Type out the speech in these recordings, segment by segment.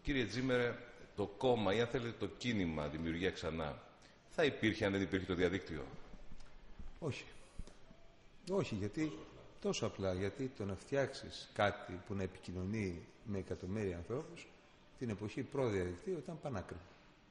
Κύριε Τζίμερε, το κόμμα ή αν θέλετε το κίνημα Δημιουργία Ξανά θα υπήρχε αν δεν υπήρχε το διαδίκτυο? Όχι. Όχι, γιατί τόσο απλά, γιατί το να φτιάξεις κάτι που να επικοινωνεί με εκατομμύρια ανθρώπους την εποχή προ-διαδικτύου ήταν πανάκριβο.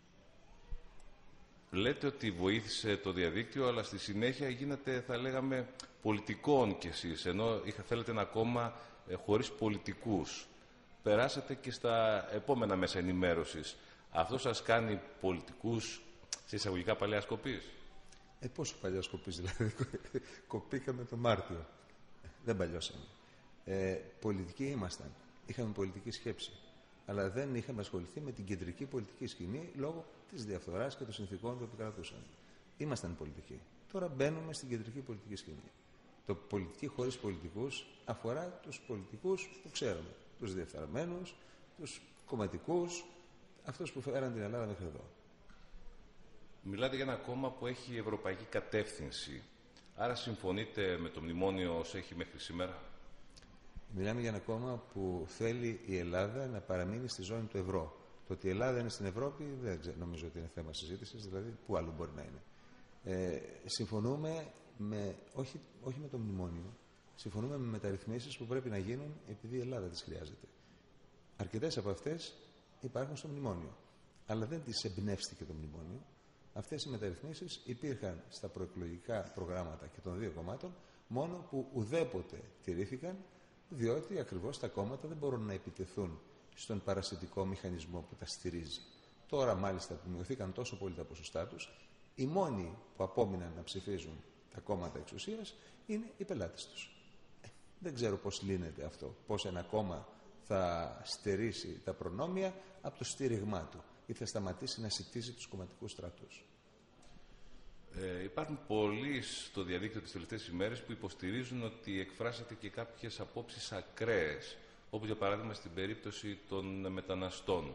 Λέτε ότι βοήθησε το διαδίκτυο, αλλά στη συνέχεια γίνατε, θα λέγαμε, πολιτικών κι εσείς, ενώ θέλετε ένα κόμμα χωρίς πολιτικούς. Περάσατε και στα επόμενα μέσα ενημέρωσης. Αυτό σας κάνει πολιτικούς σε εισαγωγικά παλαιά σκοπής? Πόσο παλιά σκοπής δηλαδή? Κοπήκαμε το Μάρτιο. Δεν παλιώσαμε. Πολιτικοί ήμασταν. Είχαμε πολιτική σκέψη. Αλλά δεν είχαμε ασχοληθεί με την κεντρική πολιτική σκηνή λόγω της διαφθοράς και των συνθηκών που επικρατούσαν. Ήμασταν πολιτικοί. Τώρα μπαίνουμε στην κεντρική πολιτική σκηνή. Το πολιτική χωρίς πολιτικούς αφορά τους πολιτικούς που ξέρουμε. Τους διεφθαρμένους, τους κομματικούς, αυτούς που φέραν την Ελλάδα μέχρι εδώ. Μιλάτε για ένα κόμμα που έχει ευρωπαϊκή κατεύθυνση. Άρα συμφωνείτε με το μνημόνιο όσο έχει μέχρι σήμερα? Μιλάμε για ένα κόμμα που θέλει η Ελλάδα να παραμείνει στη ζώνη του ευρώ. Το ότι η Ελλάδα είναι στην Ευρώπη δεν νομίζω ότι είναι θέμα συζήτησης, δηλαδή πού άλλο μπορεί να είναι. Συμφωνούμε όχι με το μνημόνιο, συμφωνούμε με μεταρρυθμίσεις που πρέπει να γίνουν επειδή η Ελλάδα τις χρειάζεται. Αρκετές από αυτές υπάρχουν στο μνημόνιο, αλλά δεν τις εμπνεύστηκε το μνημόνιο. Αυτές οι μεταρρυθμίσεις υπήρχαν στα προεκλογικά προγράμματα και των δύο κομμάτων, μόνο που ουδέποτε τηρήθηκαν, διότι ακριβώς τα κόμματα δεν μπορούν να επιτεθούν στον παρασιτικό μηχανισμό που τα στηρίζει. Τώρα μάλιστα που μειωθήκαν τόσο πολύ τα ποσοστά τους, οι μόνοι που απόμειναν να ψηφίζουν τα κόμματα εξουσίας είναι οι πελάτες τους. Δεν ξέρω πώς λύνεται αυτό, πώς ένα κόμμα θα στερήσει τα προνόμια από το στήριγμά του ή θα σταματήσει να σιτίζει τους κομματικούς στρατούς. Υπάρχουν πολλοί στο διαδίκτυο τις τελευταίες ημέρες που υποστηρίζουν ότι εκφράσατε και κάποιες απόψεις ακραίες, όπως για παράδειγμα στην περίπτωση των μεταναστών.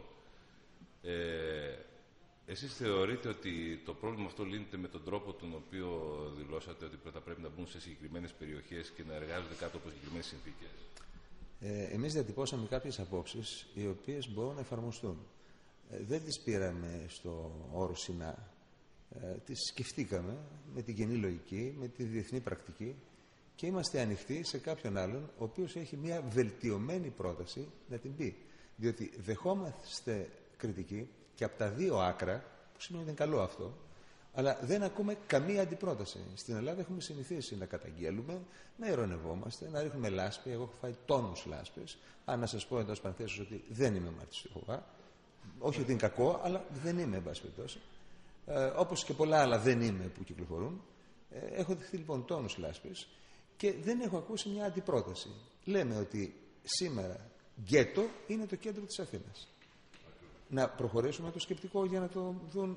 Εσείς θεωρείτε ότι το πρόβλημα αυτό λύνεται με τον τρόπο τον οποίο δηλώσατε ότι θα πρέπει να μπουν σε συγκεκριμένες περιοχές και να εργάζονται κάτω από συγκεκριμένες συνθήκες? Εμείς διατυπώσαμε κάποιες απόψεις οι οποίες μπορούν να εφαρμοστούν. Δεν τις πήραμε στο όρο Σινά. Τις σκεφτήκαμε με την κοινή λογική, με τη διεθνή πρακτική και είμαστε ανοιχτοί σε κάποιον άλλον ο οποίος έχει μια βελτιωμένη πρόταση να την πει. Διότι δεχόμαστε κριτική και από τα δύο άκρα, που σημαίνει ότι είναι καλό αυτό, αλλά δεν ακούμε καμία αντιπρόταση. Στην Ελλάδα έχουμε συνηθίσει να καταγγέλουμε, να ειρωνευόμαστε, να ρίχνουμε λάσπη. Εγώ έχω φάει τόνους λάσπες. Αν να σας πω εντός παρενθέσεως ότι δεν είμαι μάρτυρης του Ιεχωβά. Όχι ότι είναι κακό, αλλά δεν είμαι, εν πάση περιπτώσει. Όπως και πολλά άλλα δεν είμαι που κυκλοφορούν. Έχω δεχθεί λοιπόν τόνους λάσπες και δεν έχω ακούσει μια αντιπρόταση. Λέμε ότι σήμερα γκέτο είναι το κέντρο της Αθήνας. Να προχωρήσουμε το σκεπτικό για να το δουν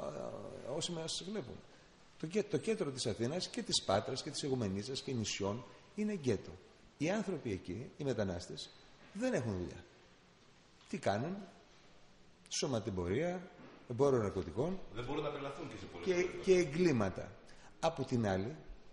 όσοι μας βλέπουν. Το κέντρο της Αθήνας και της Πάτρας και της Αιγουμενίτσας και νησιών είναι γκέτο. Οι άνθρωποι εκεί, οι μετανάστες, δεν έχουν δουλειά. Τι κάνουν? Σωματεμπορία, εμπόριο ναρκωτικών. Δεν μπορούν να πελαθούν και σε πολλές και εγκλήματα. Από την άλλη,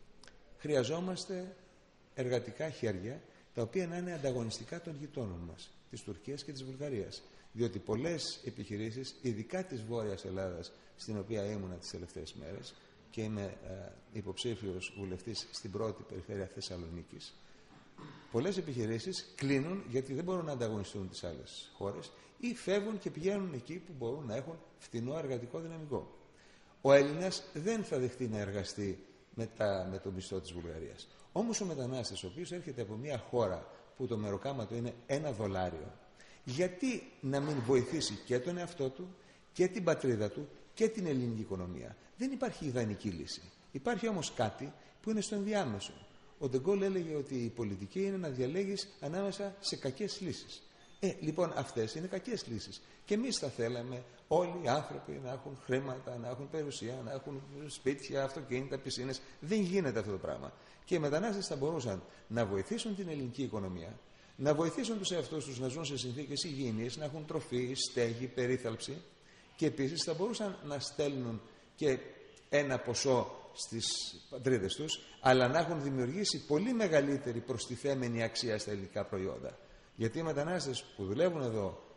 χρειαζόμαστε εργατικά χέρια τα οποία να είναι ανταγωνιστικά των γειτόνων μας, της Τουρκίας και της Βουλγαρίας. Διότι πολλές επιχειρήσεις, ειδικά της Βόρειας Ελλάδας, στην οποία ήμουνα τις τελευταίες μέρες και είμαι υποψήφιος βουλευτής στην πρώτη περιφέρεια Θεσσαλονίκης, πολλές επιχειρήσεις κλείνουν γιατί δεν μπορούν να ανταγωνιστούν τις άλλες χώρες ή φεύγουν και πηγαίνουν εκεί που μπορούν να έχουν φθηνό εργατικό δυναμικό. Ο Έλληνας δεν θα δεχτεί να εργαστεί με το μισθό της Βουλγαρίας. Όμως ο μετανάστης, ο οποίος έρχεται από μια χώρα που το μεροκάμα του είναι $1, γιατί να μην βοηθήσει και τον εαυτό του και την πατρίδα του και την ελληνική οικονομία? Δεν υπάρχει ιδανική λύση. Υπάρχει όμως κάτι που είναι στο ενδιάμεσο. Ο Ντεγκόλ έλεγε ότι η πολιτική είναι να διαλέγεις ανάμεσα σε κακές λύσεις. Λοιπόν, αυτές είναι κακές λύσεις. Και εμείς θα θέλαμε όλοι οι άνθρωποι να έχουν χρήματα, να έχουν περιουσία, να έχουν σπίτια, αυτοκίνητα, πισίνες. Δεν γίνεται αυτό το πράγμα. Και οι μετανάστες θα μπορούσαν να βοηθήσουν την ελληνική οικονομία, να βοηθήσουν τους εαυτούς τους να ζουν σε συνθήκες υγιεινής, να έχουν τροφή, στέγη, περίθαλψη και επίσης θα μπορούσαν να στέλνουν και ένα ποσό στις πατρίδες τους, αλλά να έχουν δημιουργήσει πολύ μεγαλύτερη προστιθέμενη αξία στα ελληνικά προϊόντα. Γιατί οι μετανάστες που δουλεύουν εδώ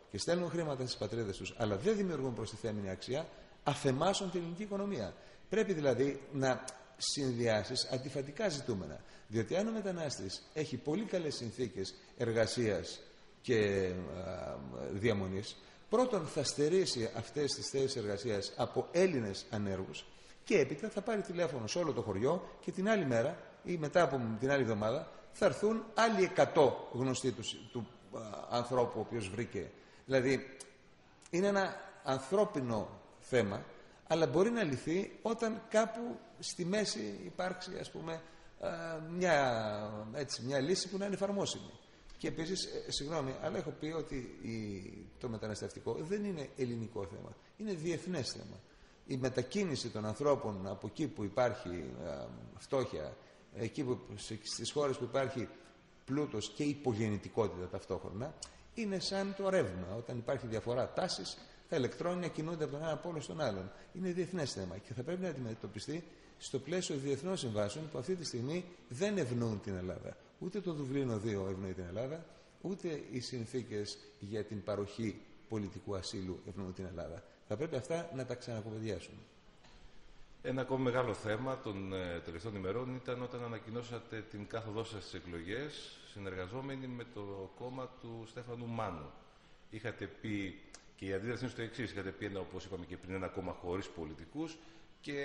και στέλνουν χρήματα στις πατρίδες τους, αλλά δεν δημιουργούν προστιθέμενη αξία, αφαιμάσουν την ελληνική οικονομία. Πρέπει δηλαδή να συνδυάσεις αντιφατικά ζητούμενα. Διότι αν ο μετανάστης έχει πολύ καλές συνθήκες εργασίας και διαμονής, πρώτον θα στερήσει αυτές τις θέσεις εργασίας από Έλληνες ανέργους και έπειτα θα πάρει τηλέφωνο σε όλο το χωριό και την άλλη μέρα ή μετά από την άλλη εβδομάδα θα έρθουν άλλοι 100 γνωστοί του ανθρώπου ο οποίος βρήκε. Δηλαδή είναι ένα ανθρώπινο θέμα, αλλά μπορεί να λυθεί όταν κάπου στη μέση υπάρξει, ας πούμε, μια λύση που να είναι εφαρμόσιμη. Και επίσης, συγγνώμη, αλλά έχω πει ότι το μεταναστευτικό δεν είναι ελληνικό θέμα, είναι διεθνές θέμα. Η μετακίνηση των ανθρώπων από εκεί που υπάρχει φτώχεια, στις χώρες που υπάρχει πλούτος και υπογεννητικότητα ταυτόχρονα, είναι σαν το ρεύμα. Όταν υπάρχει διαφορά τάσης, τα ηλεκτρόνια κινούνται από τον ένα πόλο στον άλλον. Είναι διεθνές θέμα και θα πρέπει να αντιμετωπιστεί στο πλαίσιο διεθνών συμβάσεων που αυτή τη στιγμή δεν ευνοούν την Ελλάδα. Ούτε το Δουβλίνο 2 ευνοεί την Ελλάδα, ούτε οι συνθήκες για την παροχή πολιτικού ασύλου ευνοούν την Ελλάδα. Θα πρέπει αυτά να τα ξανακουβεντιάσουμε. Ένα ακόμη μεγάλο θέμα των τελευταίων ημερών ήταν όταν ανακοινώσατε την κάθοδό σας στις εκλογές, συνεργαζόμενοι με το κόμμα του Στέφανου Μάνου. Είχατε πει, και η αντίδραση είναι στο εξής, είχατε πει, όπως είπαμε και πριν, ένα κόμμα χωρίς πολιτικούς και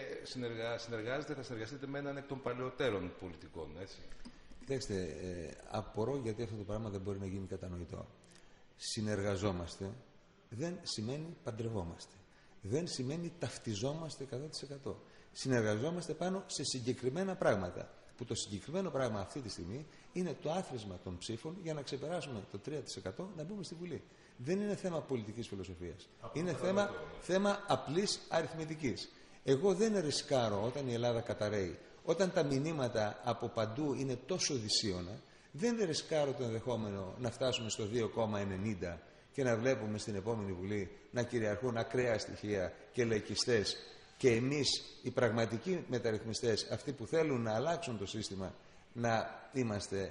θα συνεργαστείτε με έναν εκ των παλαιότερων πολιτικών, έτσι. Κοιτάξτε, απορώ γιατί αυτό το πράγμα δεν μπορεί να γίνει κατανοητό. Συνεργαζόμαστε δεν σημαίνει παντρευόμαστε. Δεν σημαίνει ταυτιζόμαστε 100%. Συνεργαζόμαστε πάνω σε συγκεκριμένα πράγματα. Που το συγκεκριμένο πράγμα αυτή τη στιγμή είναι το άθροισμα των ψήφων για να ξεπεράσουμε το 3% να μπούμε στη Βουλή. Δεν είναι θέμα πολιτικής φιλοσοφίας. Είναι θέμα απλής αριθμητικής. Εγώ δεν ρισκάρω όταν η Ελλάδα καταραίει, όταν τα μηνύματα από παντού είναι τόσο δυσίωνα, δεν ρισκάρω το ενδεχόμενο να φτάσουμε στο 2,90 και να βλέπουμε στην επόμενη Βουλή να κυριαρχούν ακραία στοιχεία και λαϊκιστές και εμείς οι πραγματικοί μεταρρυθμιστές, αυτοί που θέλουν να αλλάξουν το σύστημα, να είμαστε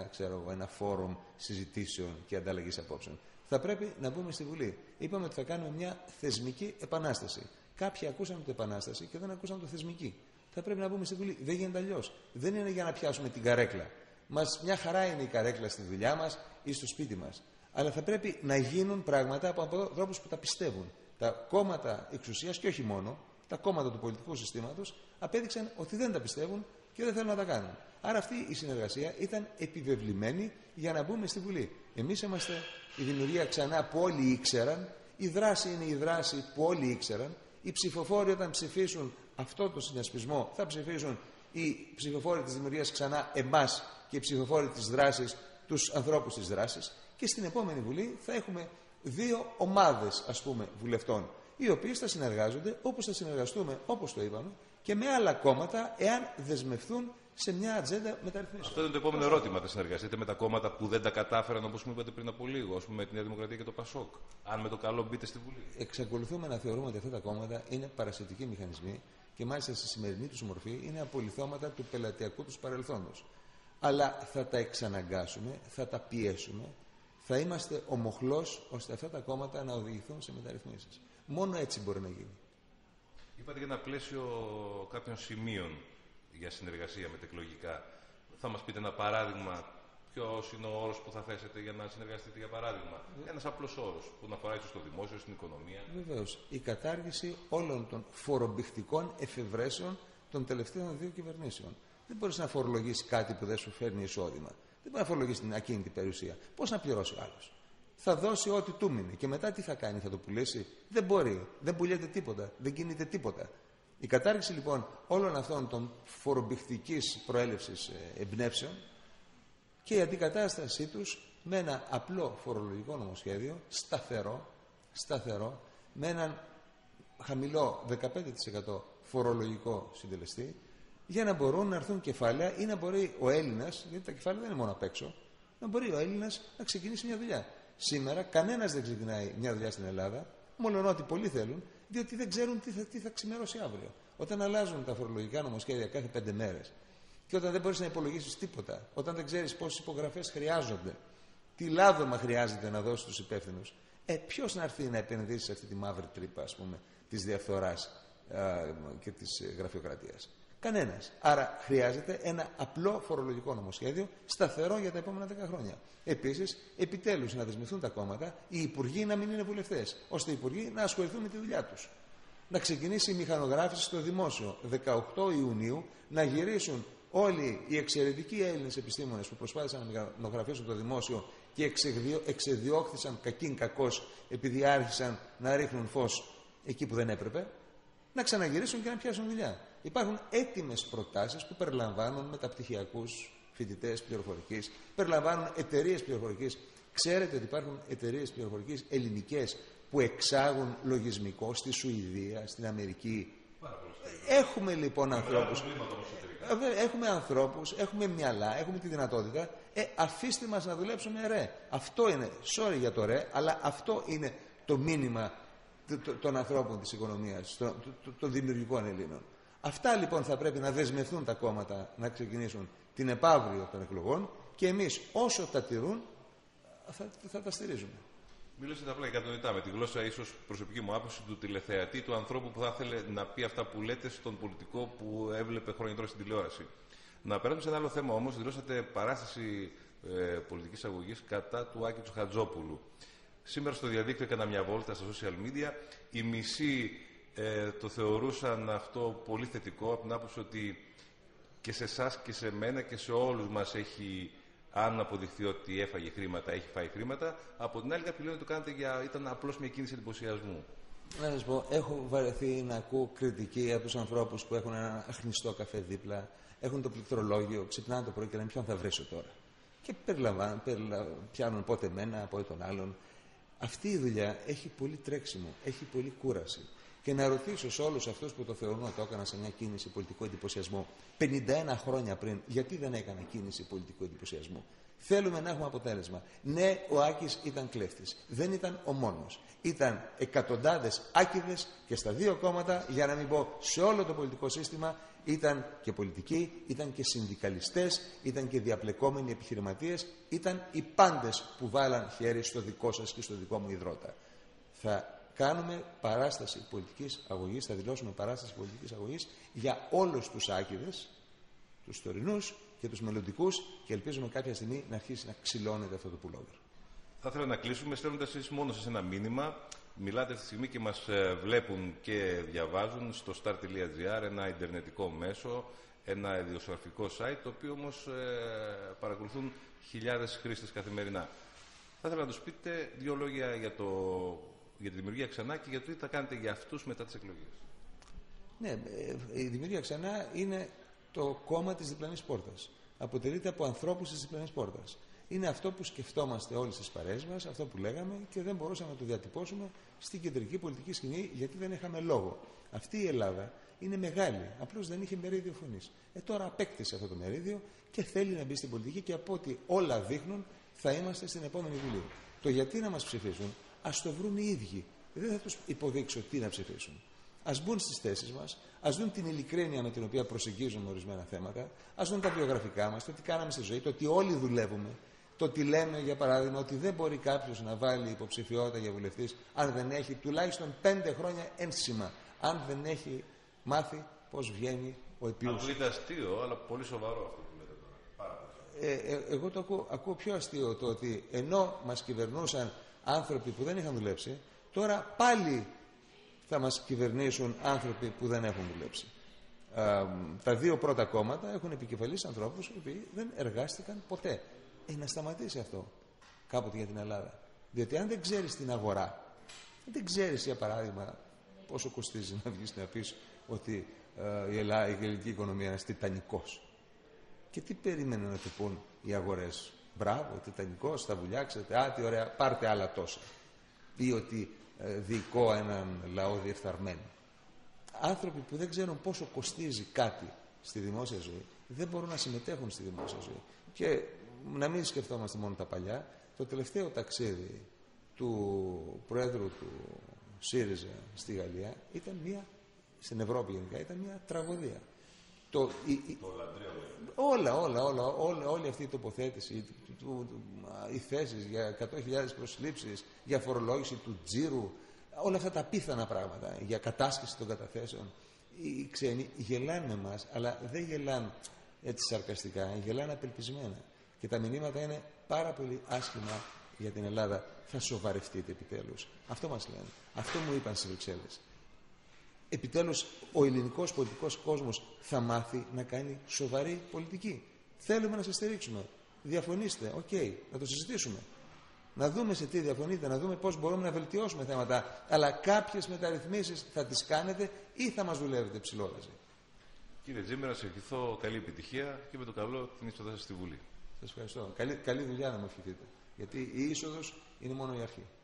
ένα φόρουμ συζητήσεων και ανταλλαγής απόψεων. Θα πρέπει να μπούμε στη Βουλή. Είπαμε ότι θα κάνουμε μια θεσμική επανάσταση. Κάποιοι ακούσαν την επανάσταση και δεν ακούσαν το θεσμική. Θα πρέπει να μπούμε στη Βουλή. Δεν γίνεται αλλιώς. Δεν είναι για να πιάσουμε την καρέκλα. Μια χαρά είναι η καρέκλα στη δουλειά μας ή στο σπίτι μας. Αλλά θα πρέπει να γίνουν πράγματα από ανθρώπους που τα πιστεύουν. Τα κόμματα εξουσίας και όχι μόνο, τα κόμματα του πολιτικού συστήματος απέδειξαν ότι δεν τα πιστεύουν και δεν θέλουν να τα κάνουν. Άρα αυτή η συνεργασία ήταν επιβεβλημένη για να μπούμε στη Βουλή. Εμείς είμαστε η δημιουργία ξανά που όλοι ήξεραν, η δράση είναι η δράση που όλοι ήξεραν, οι ψηφοφόροι όταν ψηφίσουν αυτό το συνασπισμό θα ψηφίσουν οι ψηφοφόροι της δημιουργίας ξανά εμάς και οι ψηφοφόροι της δράσης τους ανθρώπους της δράσης και στην επόμενη Βουλή θα έχουμε δύο ομάδες βουλευτών οι οποίες θα συνεργάζονται όπως θα συνεργαστούμε, όπως το είπαμε, και με άλλα κόμματα εάν δεσμευθούν σε μια ατζέντα μεταρρυθμίσεων. Αυτό είναι το επόμενο ερώτημα. Θα συνεργαστείτε με τα κόμματα που δεν τα κατάφεραν, όπως μου είπατε πριν από λίγο, με τη Νέα Δημοκρατία και το ΠΑΣΟΚ, αν με το καλό μπείτε στη Βουλή? Εξακολουθούμε να θεωρούμε ότι αυτά τα κόμματα είναι παρασιτικοί μηχανισμοί και μάλιστα στη σημερινή τους μορφή είναι απολιθώματα του πελατειακού τους παρελθόντος. Αλλά θα τα εξαναγκάσουμε, θα τα πιέσουμε, θα είμαστε ο μοχλός ώστε αυτά τα κόμματα να οδηγηθούν σε μεταρρυθμίσεις. Μόνο έτσι μπορεί να γίνει. Είπατε για ένα πλαίσιο κάποιων σημείων για συνεργασία μετεκλογικά. Θα μας πείτε ένα παράδειγμα, ποιος είναι ο όρος που θα θέσετε για να συνεργαστείτε, για παράδειγμα? Ένας απλός όρος που να αφορά ίσως στο δημόσιο, στην οικονομία. Βεβαίως. Η κατάργηση όλων των φορομπηχτικών εφευρέσεων των τελευταίων δύο κυβερνήσεων. Δεν μπορείς να φορολογήσεις κάτι που δεν σου φέρνει εισόδημα. Δεν μπορεί να φορολογήσει την ακίνητη περιουσία. Πώς να πληρώσει ο άλλος? Θα δώσει ό,τι του μείνει. Και μετά τι θα κάνει, θα το πουλήσει? Δεν μπορεί. Δεν πουλιέται τίποτα. Δεν κινείται τίποτα. Η κατάργηση λοιπόν όλων αυτών των φορομπηχτικής προέλευσης εμπνεύσεων και η αντικατάστασή τους με ένα απλό φορολογικό νομοσχέδιο, σταθερό, με έναν χαμηλό 15% φορολογικό συντελεστή, για να μπορούν να έρθουν κεφάλαια ή να μπορεί ο Έλληνας, γιατί τα κεφάλαια δεν είναι μόνο απ' έξω, να μπορεί ο Έλληνας να ξεκινήσει μια δουλειά. Σήμερα κανένας δεν ξεκινάει μια δουλειά στην Ελλάδα, μόλον ότι πολλοί θέλουν, διότι δεν ξέρουν τι θα ξημερώσει αύριο. Όταν αλλάζουν τα φορολογικά νομοσχέδια κάθε 5 μέρες και όταν δεν μπορείς να υπολογίσεις τίποτα, όταν δεν ξέρεις πόσες υπογραφές χρειάζονται, τι λάδωμα χρειάζεται να δώσεις στους υπεύθυνους, Ποιος να έρθει να επενδύσει σε αυτή τη μαύρη τρύπα, ας πούμε, της διαφθοράς και της γραφειοκρατίας? Κανένας. Άρα χρειάζεται ένα απλό φορολογικό νομοσχέδιο, σταθερό για τα επόμενα 10 χρόνια. Επίσης, επιτέλους να δεσμευθούν τα κόμματα, οι υπουργοί να μην είναι βουλευτές, ώστε οι υπουργοί να ασχοληθούν με τη δουλειά τους. Να ξεκινήσει η μηχανογράφηση στο δημόσιο. 18 Ιουνίου να γυρίσουν όλοι οι εξαιρετικοί Έλληνες επιστήμονες που προσπάθησαν να μηχανογραφήσουν το δημόσιο και εξεδιώχθησαν κακήν κακώς επειδή άρχισαν να ρίχνουν φως εκεί που δεν έπρεπε, να ξαναγυρίσουν και να πιάσουν δουλειά. Υπάρχουν έτοιμες προτάσεις που περιλαμβάνουν μεταπτυχιακούς φοιτητές πληροφορικής, περιλαμβάνουν εταιρείες πληροφορικής. Ξέρετε ότι υπάρχουν εταιρείες πληροφορικής ελληνικές που εξάγουν λογισμικό στη Σουηδία, στην Αμερική. Έχουμε λοιπόν ανθρώπους. Έχουμε ανθρώπους, έχουμε μυαλά, έχουμε τη δυνατότητα. Αφήστε μας να δουλέψουμε ρε. Αυτό είναι, sorry για το ρε, αλλά αυτό είναι το μήνυμα των ανθρώπων της οικονομίας, των δημιουργικών Ελλήνων. Αυτά λοιπόν θα πρέπει να δεσμευτούν τα κόμματα να ξεκινήσουν την επαύριο των εκλογών και εμείς όσο τα τηρούν θα τα στηρίζουμε. Μίλησατε απλά για κατανοητά με τη γλώσσα, ίσως προσωπική μου άποψη, του τηλεθεατή, του ανθρώπου που θα ήθελε να πει αυτά που λέτε στον πολιτικό που έβλεπε χρόνια τώρα στην τηλεόραση. Να περάσουμε σε ένα άλλο θέμα όμως. Δηλώσατε παράσταση πολιτικής αγωγής κατά του Άκη Χατζόπουλου. Σήμερα στο διαδίκτυο έκανα μια βόλτα στα social media. Οι μισοί το θεωρούσαν αυτό πολύ θετικό, από την άποψη ότι και σε εσάς και σε μένα και σε όλους μας έχει, αν αποδειχθεί ότι έφαγε χρήματα, έχει φάει χρήματα. Από την άλλη, κάποιοι λένε ότι το κάνετε ήταν απλώς μια κίνηση εντυπωσιασμού. Να σας πω, έχω βαρεθεί να ακούω κριτική από τους ανθρώπους που έχουν ένα αχνιστό καφέ δίπλα, έχουν το πληκτρολόγιο, ξυπνάνε το πρωί και λένε ποιον θα βρέσω τώρα. Και πιάνουν πότε εμένα, πότε τον άλλον. Αυτή η δουλειά έχει πολύ τρέξιμο, έχει πολύ κούραση. Και να ρωτήσω σε όλους αυτούς που το θεωρούν ότι το έκανα σε μια κίνηση πολιτικού εντυπωσιασμού 51 χρόνια πριν, γιατί δεν έκανα κίνηση πολιτικού εντυπωσιασμού? Θέλουμε να έχουμε αποτέλεσμα. Ναι, ο Άκης ήταν κλέφτης. Δεν ήταν ο μόνος. Ήταν εκατοντάδες Άκηδες και στα δύο κόμματα, για να μην πω σε όλο το πολιτικό σύστημα. Ήταν και πολιτικοί, ήταν και συνδικαλιστές, ήταν και διαπλεκόμενοι επιχειρηματίες, ήταν οι πάντες που βάλαν χέρι στο δικό σας και στο δικό μου ιδρώτα. Θα κάνουμε παράσταση πολιτικής αγωγής, θα δηλώσουμε παράσταση πολιτικής αγωγής για όλους τους Άκηδες, τους τωρινούς και τους μελλοντικούς, και ελπίζουμε κάποια στιγμή να αρχίσει να ξυλώνεται αυτό το πουλόβερ. Θα ήθελα να κλείσουμε στέλνοντας εσείς μόνο σας ένα μήνυμα. Μιλάτε αυτή τη στιγμή και μας βλέπουν και διαβάζουν στο star.gr, ένα ιντερνετικό μέσο, ένα ιδιοσιογραφικό site, το οποίο όμως παρακολουθούν χιλιάδες χρήστες καθημερινά. Θα ήθελα να τους πείτε δύο λόγια για τη Δημιουργία Ξανά και για το τι θα κάνετε για αυτούς μετά τις εκλογές. Ναι, η Δημιουργία Ξανά είναι το κόμμα της διπλανής πόρτας. Αποτελείται από ανθρώπους της διπλανής πόρτας. Είναι αυτό που σκεφτόμαστε όλοι στις παρέες μας, αυτό που λέγαμε και δεν μπορούσαμε να το διατυπώσουμε στην κεντρική πολιτική σκηνή γιατί δεν είχαμε λόγο. Αυτή η Ελλάδα είναι μεγάλη, απλώς δεν είχε μερίδιο φωνής. Τώρα απέκτησε αυτό το μερίδιο και θέλει να μπει στην πολιτική και από ό,τι όλα δείχνουν θα είμαστε στην επόμενη Βουλή. Το γιατί να μας ψηφίσουν, ας το βρουν οι ίδιοι. Δεν θα τους υποδείξω τι να ψηφίσουν. Ας μπουν στις θέσεις μας, ας δουν την ειλικρίνεια με την οποία προσεγγίζουμε ορισμένα θέματα, ας δουν τα βιογραφικά μας, το τι κάναμε στη ζωή, το ότι όλοι δουλεύουμε. Το ότι λέμε, για παράδειγμα, ότι δεν μπορεί κάποιος να βάλει υποψηφιότητα για βουλευτής αν δεν έχει τουλάχιστον 5 χρόνια ένσημα, αν δεν έχει μάθει πώς βγαίνει ο επίους. Ακούγεται αστείο, αλλά πολύ σοβαρό αυτό που λέτε τώρα. Εγώ το ακούω πιο αστείο, το ότι ενώ μας κυβερνούσαν άνθρωποι που δεν είχαν δουλέψει, τώρα πάλι θα μας κυβερνήσουν άνθρωποι που δεν έχουν δουλέψει. Τα δύο πρώτα κόμματα έχουν επικεφαλής ανθρώπους οι οποίοι δεν εργάστηκαν ποτέ. Να σταματήσει αυτό κάποτε για την Ελλάδα. Διότι αν δεν ξέρεις την αγορά, δεν ξέρεις για παράδειγμα πόσο κοστίζει να βγεις να πεις ότι η ελληνική οικονομία είναι τιτανικός. Και τι περίμενε να του πούν οι αγορές? Μπράβο, τιτανικός, θα βουλιάξετε, τι ωραία, πάρτε άλλα τόσα. Ή ότι διοικώ έναν λαό διεφθαρμένο. Άνθρωποι που δεν ξέρουν πόσο κοστίζει κάτι στη δημόσια ζωή δεν μπορούν να συμμετέχουν στη δημόσια ζωή. Και να μην σκεφτόμαστε μόνο τα παλιά. Το τελευταίο ταξίδι του Προέδρου του ΣΥΡΙΖΑ στη Γαλλία ήταν στην Ευρώπη γενικά, ήταν μια τραγωδία. Όλη αυτή η τοποθέτηση, οι θέσεις για 100.000 προσλήψεις, για φορολόγηση του τζίρου, όλα αυτά τα απίθανα πράγματα, για κατάσχεση των καταθέσεων. Οι ξένοι γελάνε με μας, αλλά δεν γελάνε έτσι σαρκαστικά, γελάνε απελπισμένα. Και τα μηνύματα είναι πάρα πολύ άσχημα για την Ελλάδα. Θα σοβαρευτείτε επιτέλους. Αυτό μας λένε. Αυτό μου είπαν στις Βρυξέλλες. Επιτέλους ο ελληνικός πολιτικός κόσμος θα μάθει να κάνει σοβαρή πολιτική. Θέλουμε να σας στηρίξουμε. Διαφωνήστε, οκ, να το συζητήσουμε. Να δούμε σε τι διαφωνείτε, να δούμε πώς μπορούμε να βελτιώσουμε θέματα. Αλλά κάποιες μεταρρυθμίσεις θα τις κάνετε ή θα μας δουλεύετε ψηλόλαζοι. Κύριε Τζίμερα, να σας ευχηθώ καλή επιτυχία και με το καλό την είσοδο σας στη Βουλή. Σας ευχαριστώ. Καλή δουλειά να μου ευχηθείτε. Γιατί η είσοδος είναι μόνο η αρχή.